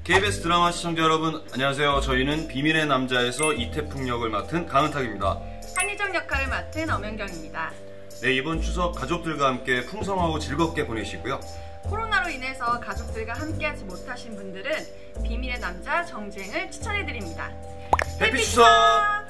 KBS 드라마 시청자 여러분, 안녕하세요. 저희는 비밀의 남자에서 이태풍 역을 맡은 강은탁입니다. 한희정 역할을 맡은 엄연경입니다. 네, 이번 추석 가족들과 함께 풍성하고 즐겁게 보내시고요. 코로나로 인해서 가족들과 함께하지 못하신 분들은 비밀의 남자 정주행을 추천해드립니다. 해피 추석!